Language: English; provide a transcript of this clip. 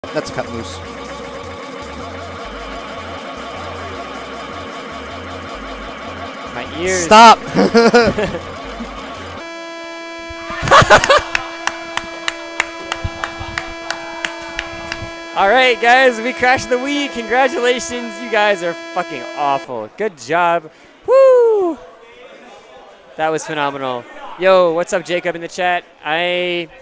That's cut loose. My ears. Stop! All right, guys, we crashed the Wii. Congratulations. You guys are fucking awful. Good job. Woo! That was phenomenal. Yo, what's up, Jacob, in the chat? I